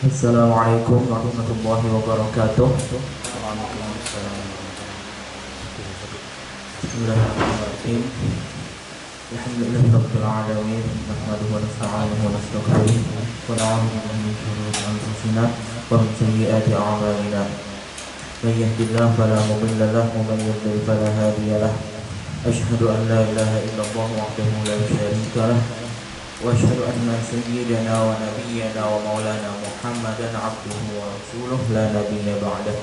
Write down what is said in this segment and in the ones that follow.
Assalamualaikum warahmatullahi wabarakatuh. Bismillahirrahmanirrahim. Alhamdulillahirabbil alamin. Nahmaduhu wa nasta'inuhu wa nastaghfiruh. Wa na'udzu billahi min shururi anfusina wa min sayyiati a'malina. May yahdihillahu fala mudilla lahu wa may yudlil fala hadiya lahu. Asyhadu an la ilaha illallah wahdahu la syarika lahu. وأشهد أن سيدنا ونبينا ومولانا محمدا عبده ورسوله لا نبي بعده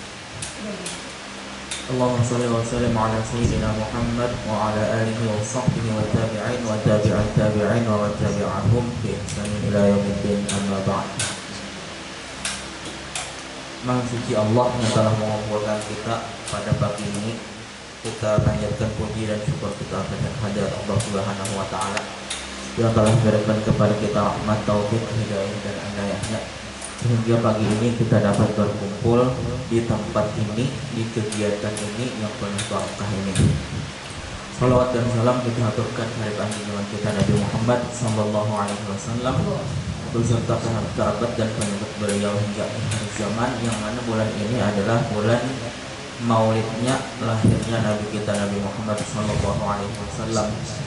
اللهم صل وسلم على سيدنا محمد وعلى آله وصحبه والتابعين وتابع التابعين ومن تبعهم بإحسان إلى يوم الدين أما بعد. Maha suci Allah yang telah mengumpulkan kita pada pagi ini. Kita panjatkan puji dan syukur kita kepada hadirat Allah Subhanahu wa taala yang telah memberikan kepada kita rahmat, taufik, hidayah dan inayahnya sehingga pagi ini kita dapat berkumpul di tempat ini, di kegiatan ini yang penuh barakah ini. Salawat dan salam kita aturkan kepada junjungan kita Nabi Muhammad sallallahu alaihi wasallam beserta sahabat dan pengikut beliau hingga akhir zaman, yang mana bulan ini adalah bulan maulidnya lahirnya Nabi kita Nabi Muhammad sallallahu alaihi wasallam.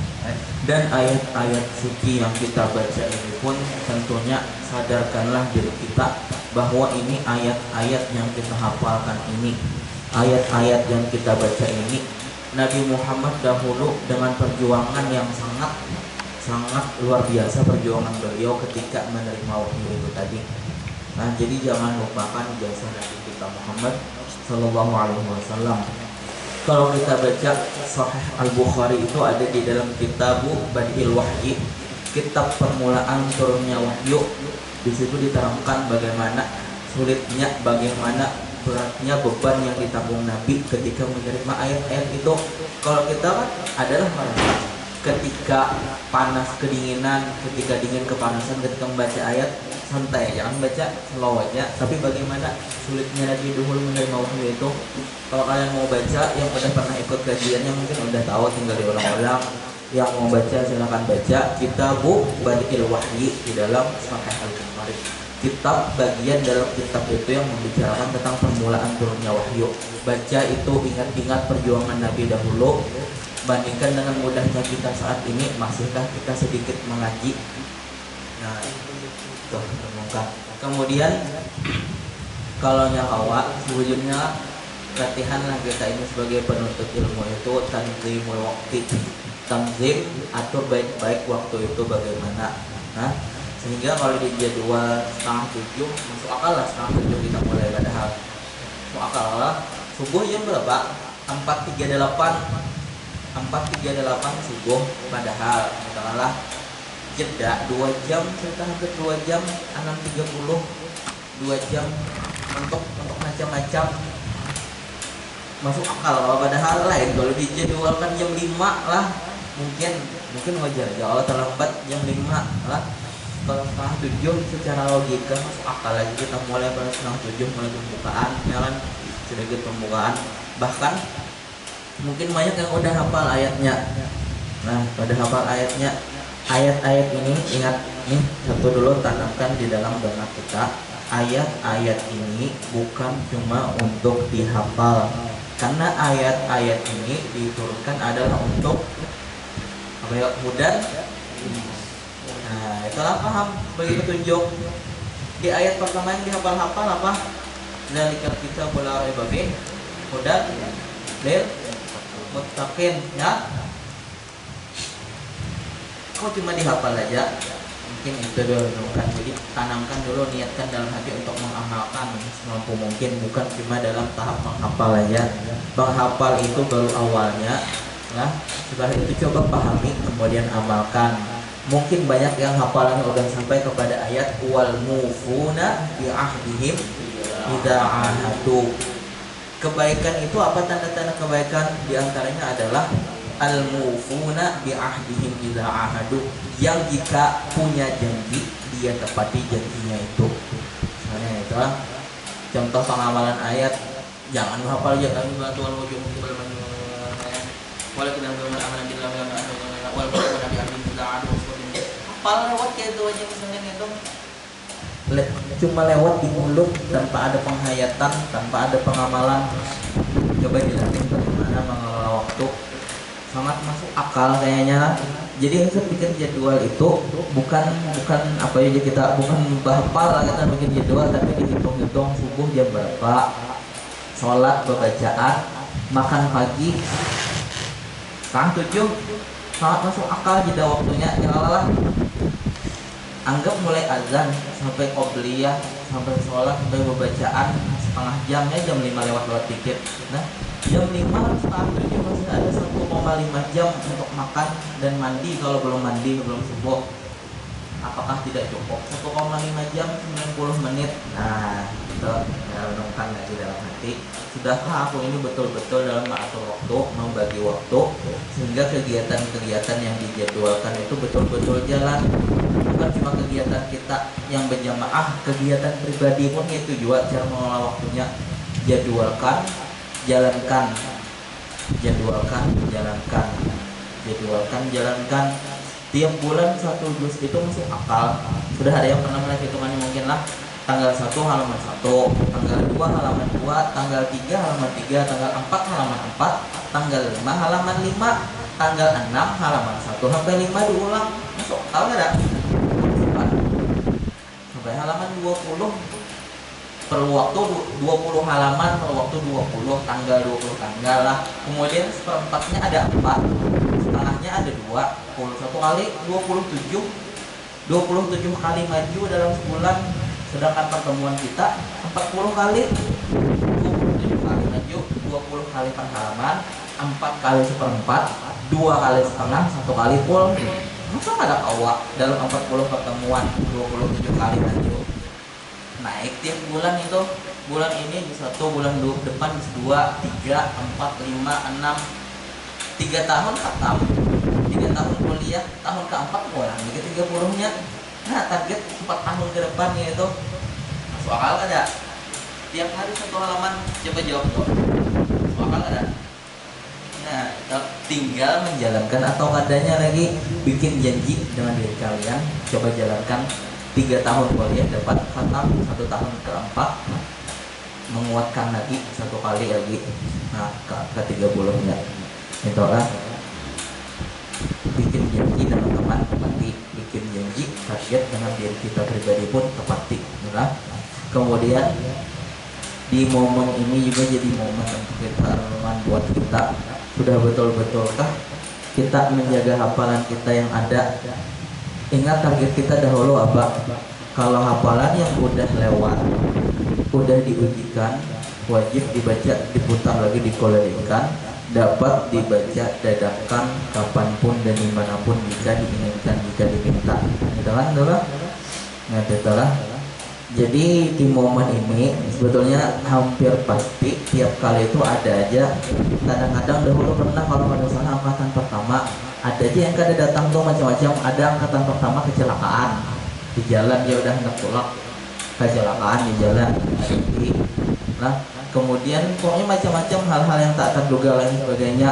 Dan ayat-ayat suci yang kita baca ini pun tentunya sadarkanlah diri kita bahwa ini ayat-ayat yang kita hafalkan ini, ayat-ayat yang kita baca ini, Nabi Muhammad dahulu dengan perjuangan yang sangat luar biasa perjuangan beliau ketika menerima wahyu itu tadi. Nah, jadi jangan lupakan jasa Nabi kita Muhammad sallallahu alaihi wasallam. Kalau kita baca Sahih Al-Bukhari itu ada di dalam kitab Badil Wahyi, kitab permulaan turunnya wahyu. Di situ diterangkan bagaimana sulitnya, bagaimana beratnya beban yang ditanggung Nabi ketika menerima ayat-ayat itu. Kalau kita kan adalah merasa ketika panas kedinginan, ketika dingin kepanasan, ketika membaca ayat santai, jangan baca slow aja. Tapi bagaimana sulitnya Nabi dahulu menerima wahyu itu. Kalau kalian mau baca, yang udah pernah ikut kajiannya mungkin udah tahu, tinggal diulang-ulang. Yang mau baca silakan baca kitab Badil Wahyi di dalam Sahih Al-Bukhari. Kitab bagian dalam kitab itu yang membicarakan tentang permulaan turunnya wahyu. Baca itu, ingat-ingat perjuangan Nabi dahulu. Bandingkan dengan mudahnya kita saat ini, masihkah kita sedikit mengaji? Nah, itu terbuka. Kemudian kalau nyawa wujudnya latihanlah kita ini sebagai penuntut ilmu itu tanzimul waqti, tanzim atur baik-baik waktu itu bagaimana. Nah, sehingga kalau di jadwal 6:30 masuk akal lah 6:30 kita mulai, padahal masuk akal lah subuh jam berapa? 4.38 subuh, padahal katakanlah jeda 2 jam, cerita hampir 2 jam, 6.30 2 jam untuk macam-macam masuk akal. Padahal lain kalau dijadwalkan jam 5 lah mungkin wajar ya, kalau terlambat jam 5 lah. Kalau 6:30 secara logika masuk akal lagi kita mulai pada 6:30 mulai pembukaan, ya kan, sedikit pembukaan. Bahkan mungkin banyak yang udah hafal ayatnya. Nah, pada hafal ayatnya, ayat-ayat ini ingat nih, satu dulu tanamkan di dalam benak kita, ayat-ayat ini bukan cuma untuk dihafal, karena ayat-ayat ini diturunkan adalah untuk apa ya, hudan. Nah, itulah paham bagi petunjuk. Di ayat pertama yang dihafal-hafal apa? Zalikal kitabul la raiba fihi hudan lil muttaqin, ya. Kok cuma dihafal aja? Mungkin itu dulu kan. Jadi tanamkan dulu, niatkan dalam hati untuk mengamalkan semampu mungkin, bukan cuma dalam tahap menghafal aja. Menghafal itu baru awalnya, ya. Setelah itu coba pahami, kemudian amalkan. Mungkin banyak yang hafalannya udah sampai kepada ayat wal mufuna bi ahdihim idza ahadu. Kebaikan itu apa, tanda-tanda kebaikan? Di antaranya adalah al-mufuna bi ahdihim idza ahadu, yang jika punya janji dia tepati janjinya itu. Misalnya itu contoh pengamalan ayat, jangan menghafal aja kan Tuhan wujud wala kita amanah billah wal qur'an bi ahdihim idza ahadu. Hafal lewat kayak itu aja misalnya gitu. cuma lewat di mulut tanpa ada penghayatan, tanpa ada pengamalan. Coba jelasin bagaimana mengelola waktu, sangat masuk akal kayaknya. Jadi saya bikin jadwal itu bukan apa ya, kita bukan bahapal lah kita bikin jadwal, tapi dihitung-hitung subuh jam berapa, sholat bacaan, makan pagi setengah 7, sangat masuk akal jeda waktunya. Nyalalah, anggap mulai azan sampai qobliyah, sampai sholat, sampai bacaan setengah jam ya, jam 5 lewat dikit. Nah, jam 5 setengah 7 masih ada 1,5 jam untuk makan dan mandi. Kalau belum mandi, belum subuh, apakah tidak cukup 1,5 jam 90 menit? Nah, itu renungkan lagi dalam hati, sudahkah aku ini betul-betul dalam mengatur waktu, membagi waktu, sehingga kegiatan-kegiatan yang dijadwalkan itu betul-betul jalan. Bukan cuma kegiatan kita yang berjamaah, kegiatan pribadi pun itu juga cara mengelola waktunya. Jadwalkan, jalankan, jadwalkan, jalankan, jadwalkan, jalankan. Tiap bulan 1 juz itu masuk akal. Sudah ada yang pernah melihat hitungannya mungkin lah. Tanggal 1 halaman 1, tanggal 2 halaman 2, tanggal 3 halaman 3, tanggal 4 halaman 4, tanggal 5 halaman 5, tanggal 6 halaman 1 sampai 5 diulang. Masuk akal nggak ada? Sampai halaman 20 perlu waktu 20 halaman, perlu waktu 20 tanggal, 20 tanggal lah. Kemudian seperempatnya ada 4, setengahnya ada 2, 21 kali 27, 27 kali maju dalam sebulan. Sedangkan pertemuan kita 40 kali, 27 kali maju, 20 kali per halaman, 4 kali seperempat, 2 kali setengah, 1 kali full. Masa ada awak dalam 40 pertemuan, 27 kali maju. Naik tiap bulan itu, bulan ini di 1, bulan depan di 2, 3, 4, 5, 6, 3 tahun khatam, 3 tahun kuliah, tahun keempat orang jadi 30-nya. Nah, target 4 tahun ke depan itu masuk akal ada? Tiap hari 1 halaman, coba jawab tuh, masuk akal ada? Nah, tinggal menjalankan atau adanya lagi bikin janji dengan diri kalian. Coba jalankan 3 tahun kuliah dapat khatam, 1 tahun keempat menguatkan lagi 1 kali lagi. Nah, ke 30-nya itulah bikin janji dengan teman tepati, bikin janji target dengan diri kita pribadi pun tepati. Nah, kemudian di momen ini juga jadi momen untuk kita renungan buat kita, sudah betul-betulkah kita menjaga hafalan kita yang ada. Ingat target kita dahulu apa? Kalau hafalan yang udah lewat, udah diujikan, wajib dibaca, diputar lagi, dikolekkan, dapat dibaca dadakan kapanpun dan dimanapun jika diinginkan, jika diminta. Itulah. Nah, itulah. Jadi di momen ini sebetulnya hampir pasti tiap kali itu ada aja. Kadang-kadang dahulu pernah kalau pada saat angkatan pertama ada aja yang kada datang tuh macam-macam. Ada angkatan pertama kecelakaan di jalan, dia udah hendak pulang, kecelakaan di jalan. Nah, kemudian pokoknya macam-macam hal-hal yang tak terduga lain sebagainya.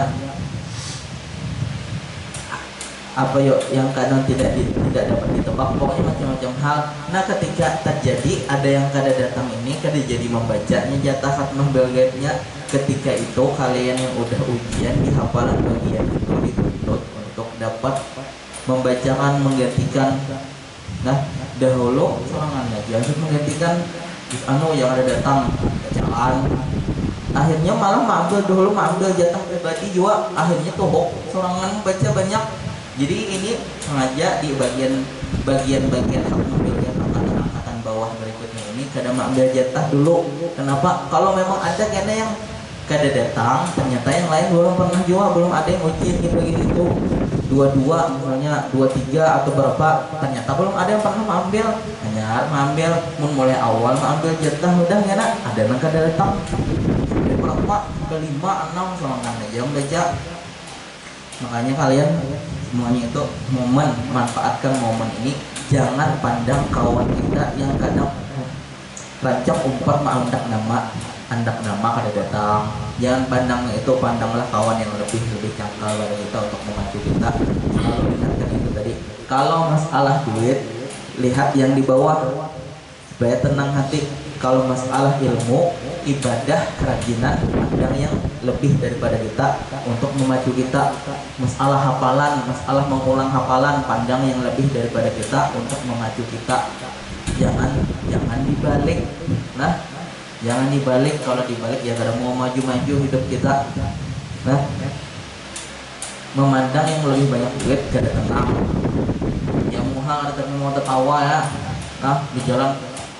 Apa yuk yang kadang tidak dapat ditebak, pokoknya macam-macam hal. Nah, ketika terjadi ada yang kada datang ini, kada jadi membacanya jatah khatmah belgaibnya. Ketika itu kalian yang udah ujian di hafalan bagian itu dituntut untuk dapat membacakan, menggantikan. Nah, dahulu sorangan aja untuk menggantikan yang ada datang bacaan. Akhirnya malah mengambil jatah pribadi juga. Akhirnya tuh sorangan baca banyak. Jadi ini sengaja di bagian khatmah belgaib angkatan bawah berikutnya ini kada mengambil jatah dulu. Kenapa? Kalau memang ada kena yang kada datang, ternyata yang lain belum pernah juga, belum ada yang ujian gitu 22 misalnya 23 atau berapa, ternyata belum ada yang pernah mengambil. Hanya mengambil mulai awal mengambil jatah udah kena ada yang kada datang. Dari berapa? Ke 5, 6 sorangan aja membaca. Makanya kalian semuanya itu manfaatkan momen ini. Jangan pandang kawan kita yang kadang rancang umpat andak nama kada datang. Jangan pandang itu, pandanglah kawan yang lebih cangkal dari kita untuk memacu kita. Selalu ingatkan itu tadi. Kalau masalah duit, lihat yang di bawah. supaya tenang hati. Kalau masalah ilmu, ibadah, kerajinan, ada yang lebih daripada kita untuk memacu kita. Masalah hafalan, masalah mengulang hafalan, pandang yang lebih daripada kita untuk memacu kita. Jangan dibalik. Nah, jangan dibalik. Kalau dibalik ya kada mau maju-maju hidup kita. Nah, memandang yang lebih banyak duit kada tenang. Yang muhal ada tapi mau tertawa ya. Nah, di jalan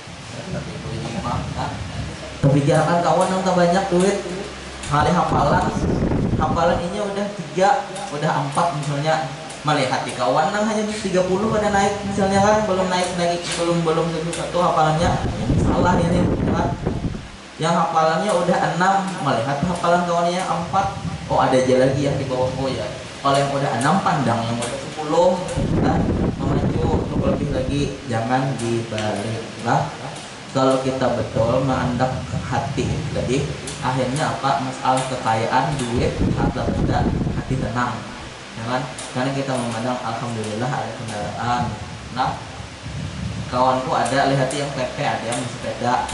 kebijakan kawan yang tak banyak duit, hari hafalan ini udah 3, udah 4 misalnya, melihat di kawan nang hanya 30 pada naik misalnya kan, belum naik belum satu hafalannya, salah ini kan. Yang hafalannya udah 6, melihat hafalan kawannya 4, oh ada aja lagi yang di bawah. Oh ya, kalau yang udah 6 pandang, yang udah 10 nah, memaju untuk lebih lagi. Jangan dibalik lah. Kalau kita betul mengandak hati tadi, akhirnya apa, masalah kekayaan, duit, harta benda, hati tenang, ya kan? Karena kita memandang alhamdulillah ada kendaraan. Nah, kawanku ada, lihat yang PP, ada yang sepeda,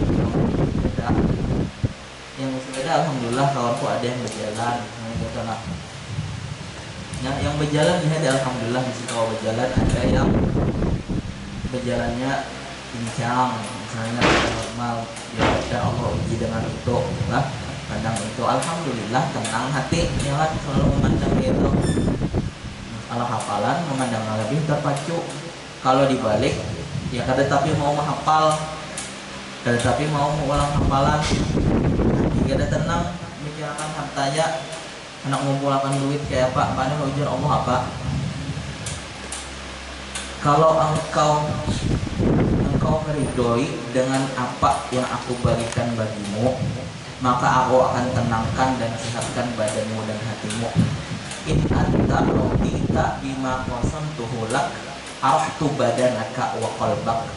yang sepeda alhamdulillah kawanku ada yang berjalan, gitu. Nah, yang berjalan lihat alhamdulillah bisa kalau berjalan. Ada yang berjalannya pincang, misalnya normal, ya ada Allah uji dengan itu lah, pandang itu alhamdulillah tenang hati, ya kan? Selalu memandang itu. Kalau hafalan memandang lebih terpacu. Kalau dibalik ya kada tapi mau menghafal, kada tapi mau mengulang hafalan, kada tenang bicarakan hartanya, anak mengumpulkan duit kayak apa, mana ujian Allah apa. Kalau engkau meridhoi dengan apa yang aku berikan bagimu, maka aku akan tenangkan dan sehatkan badanmu dan hatimu. In anta radita bima qasamtuhu lak arahtu badanaka wa qalbak.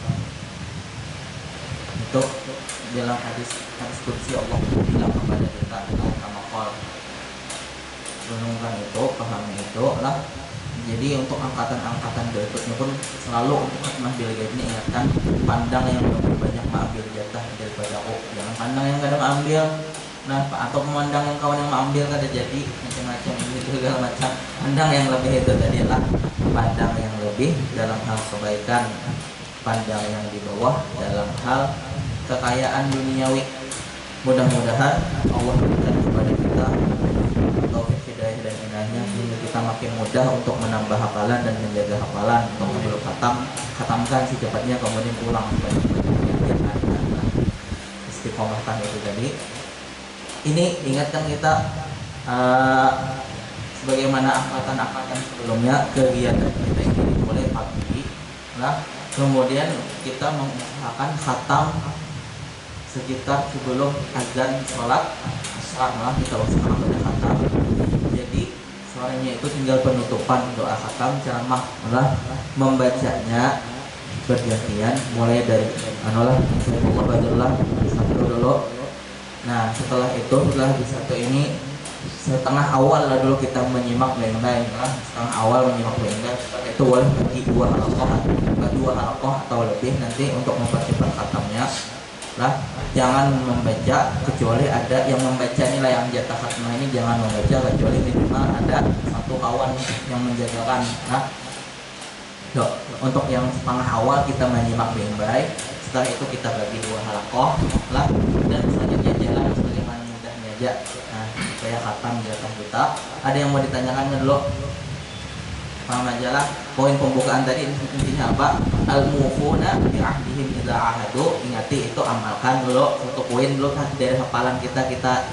Itu dalam hadis qudsi Allah bilang kepada kita, kama qol. Renungkan itu, pahami itu lah. Jadi untuk angkatan-angkatan berikutnya pun selalu untuk khidmah bil ghaib ini ingatkan, pandang yang lebih banyak mengambil jatah daripada aku. Jangan pandang yang kadang ambil, nah atau memandang yang kawan yang mengambil kada jadi macam-macam itu segala macam. Pandang yang lebih itu tadilah, pandang yang lebih dalam hal kebaikan, pandang yang di bawah dalam hal kekayaan duniawi. Mudah-mudahan Allah berikan kepada kita taufik hidayah dan inayahnya sehingga kita makin mudah untuk menambah hafalan dan menjaga hafalan. Kalau belum khatamkan secepatnya, kemudian ulang istiqomahkan itu tadi. Ini ingatkan kita sebagaimana angkatan-angkatan sebelumnya, kegiatan kita ini dimulai pagi lah, kemudian kita mengusahakan khatam sekitar sebelum azan sholat asar lah, kita usahakan pada khatam. Jadi sorenya itu tinggal penutupan doa khatam, ceramah malah membacanya bergantian, mulai dari anulah satu dulu. Nah setelah itu, setelah di satu ini setengah awal lah dulu kita menyimak baik-baik lah, setengah awal menyimak baik-baik. Itu boleh bagi 2 halakoh atau lebih nanti untuk mempercepat khatamnya lah. Jangan membaca kecuali ada yang membaca nilai yang jatah khatamah ini, jangan membaca kecuali minimal ada satu kawan yang menjagakan. Nah, untuk yang setengah awal kita menyimak baik-baik. Setelah itu kita bagi 2 halakoh lah, dan selanjutnya jalan sebagaimana mudahnya aja. Nah, supaya khatam jatah kita. Ada yang mau ditanyakan dulu? Paham aja lah. Poin pembukaan tadi intinya apa? Al-mufuna bi ahdihim idza ahadu. Ingati itu, amalkan dulu. Satu poin dulu kan dari hafalan kita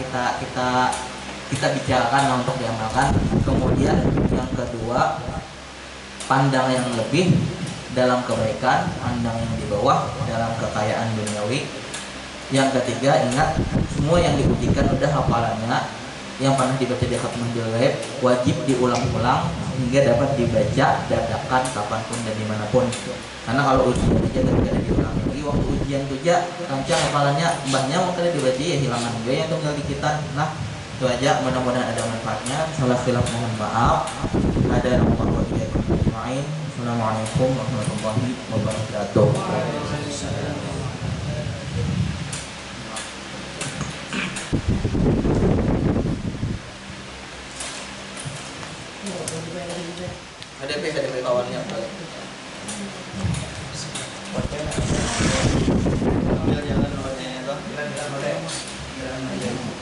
bicarakan untuk diamalkan. Kemudian yang kedua, pandang yang lebih dalam kebaikan, pandang yang di bawah dalam kekayaan duniawi. Yang ketiga, ingat semua yang diujikan udah hafalannya, yang pernah dibaca di khatmah bil ghaib wajib diulang-ulang hingga dapat dibaca dadakan kapanpun dan dimanapun. Karena kalau ujian aja tidak diulangi lagi, waktu ujian tuh aja rancang hafalannya mbahnya mau kali dibaca ya hilangan juga yang tinggal di kita. Nah itu aja, mudah-mudahan ada manfaatnya. Salah khilaf mohon maaf. Ada rahmatullah wa barakatuh. Assalamualaikum warahmatullahi wabarakatuh.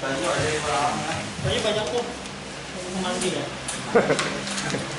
Baju ada yang banyak tuh. Mandi ya.